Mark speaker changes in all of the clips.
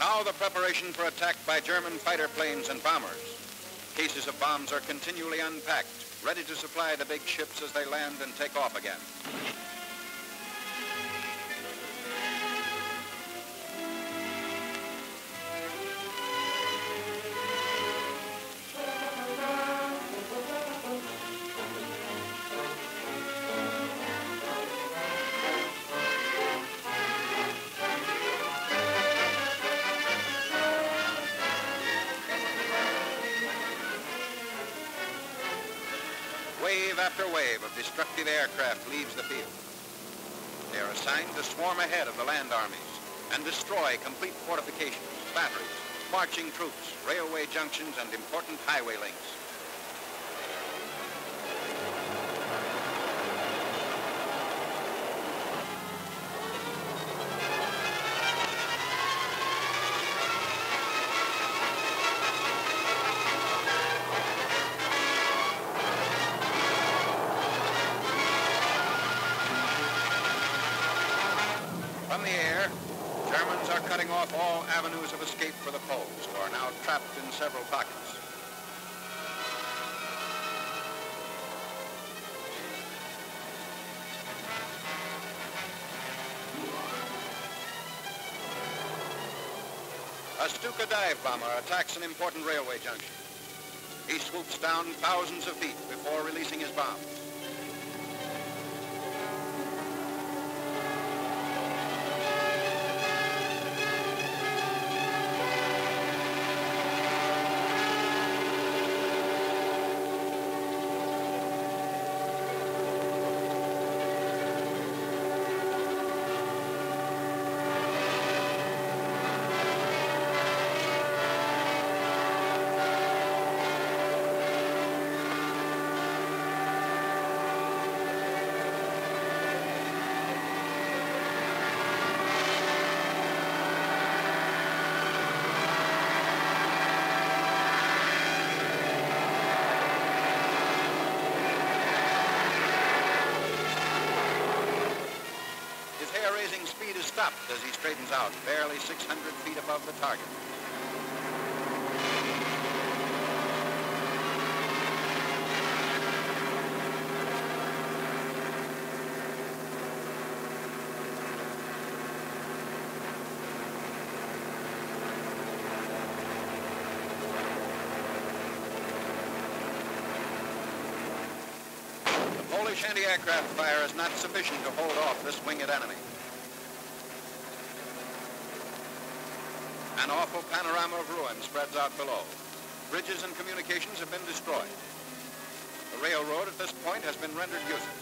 Speaker 1: Now the preparation for attack by German fighter planes and bombers. Cases of bombs are continually unpacked, ready to supply the big ships as they land and take off again. Wave after wave of destructive aircraft leaves the field. They are assigned to swarm ahead of the land armies and destroy complete fortifications, batteries, marching troops, railway junctions, and important highway links. From the air, Germans are cutting off all avenues of escape for the Poles, who are now trapped in several pockets. A Stuka dive bomber attacks an important railway junction. He swoops down thousands of feet before releasing his bomb. Hair-raising speed is stopped as he straightens out, barely 600 feet above the target. The Polish anti-aircraft fire is not sufficient to hold off this winged enemy. An awful panorama of ruin spreads out below. Bridges and communications have been destroyed. The railroad at this point has been rendered useless.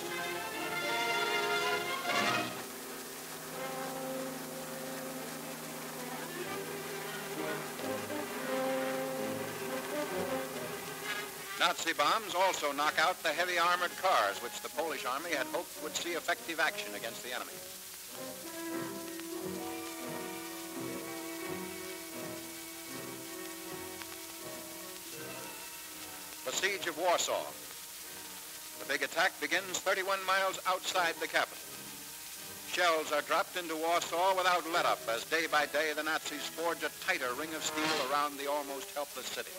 Speaker 1: Nazi bombs also knock out the heavy armored cars which the Polish army had hoped would see effective action against the enemy. The siege of Warsaw. The big attack begins 31 miles outside the capital. Shells are dropped into Warsaw without let-up as day by day the Nazis forge a tighter ring of steel around the almost helpless city.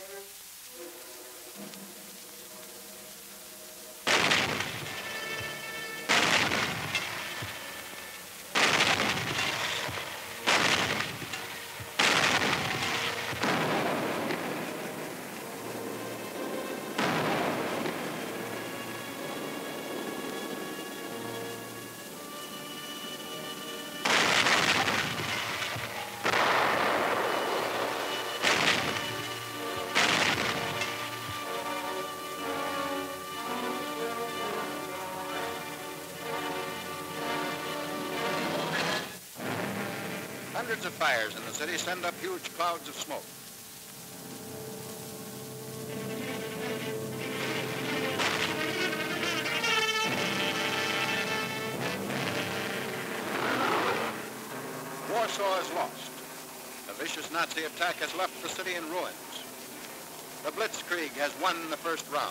Speaker 1: Hundreds of fires in the city send up huge clouds of smoke. Warsaw is lost. A vicious Nazi attack has left the city in ruins. The Blitzkrieg has won the first round.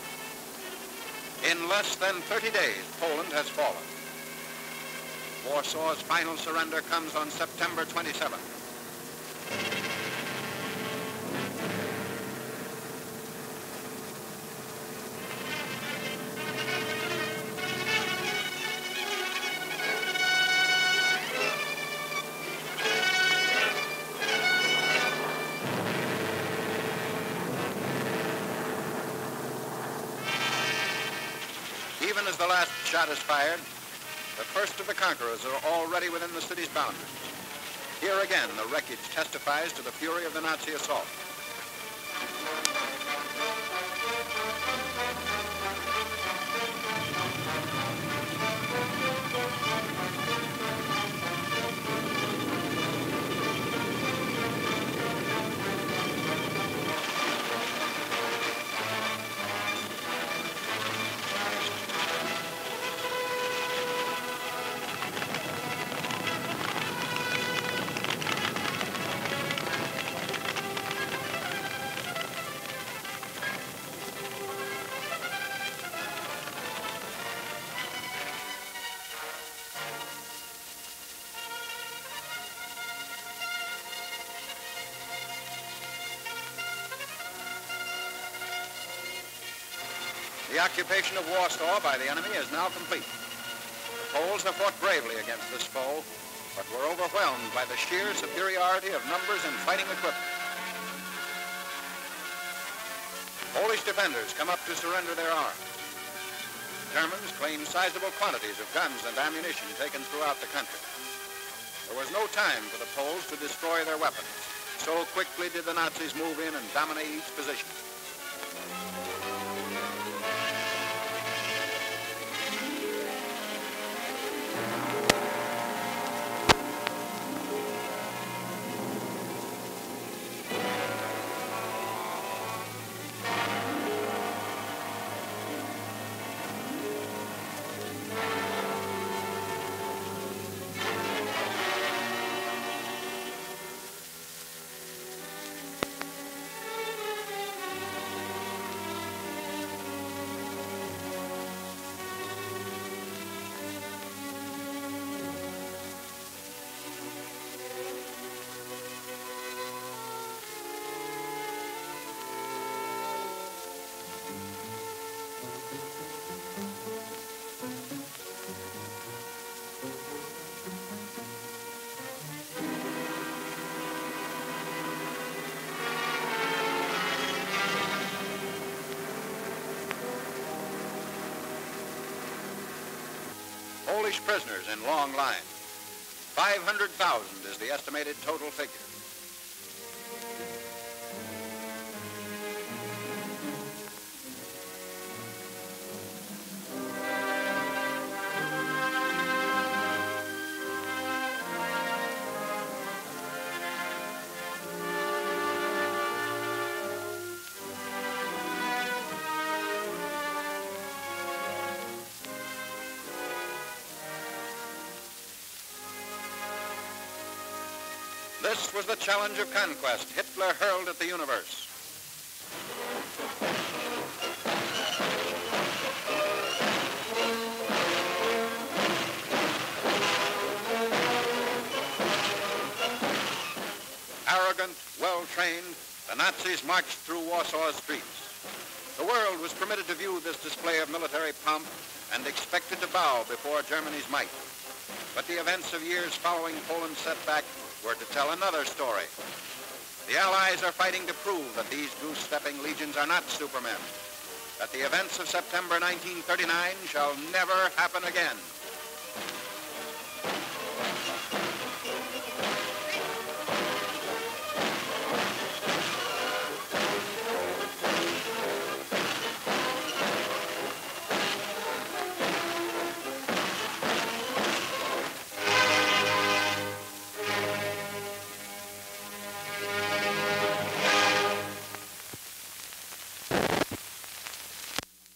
Speaker 1: In less than 30 days, Poland has fallen. Warsaw's final surrender comes on September 27th. Even as the last shot is fired, the first of the conquerors are already within the city's boundaries. Here again, the wreckage testifies to the fury of the Nazi assault. The occupation of Warsaw by the enemy is now complete. The Poles have fought bravely against this foe, but were overwhelmed by the sheer superiority of numbers and fighting equipment. Polish defenders come up to surrender their arms. Germans claim sizable quantities of guns and ammunition taken throughout the country. There was no time for the Poles to destroy their weapons. So quickly did the Nazis move in and dominate each position. Polish prisoners in long lines. 500,000 is the estimated total figure. This was the challenge of conquest Hitler hurled at the universe. Arrogant, well-trained, the Nazis marched through Warsaw's streets. The world was permitted to view this display of military pomp and expected to bow before Germany's might. But the events of years following Poland's setback were to tell another story. The Allies are fighting to prove that these goose-stepping legions are not supermen, that the events of September 1939 shall never happen again.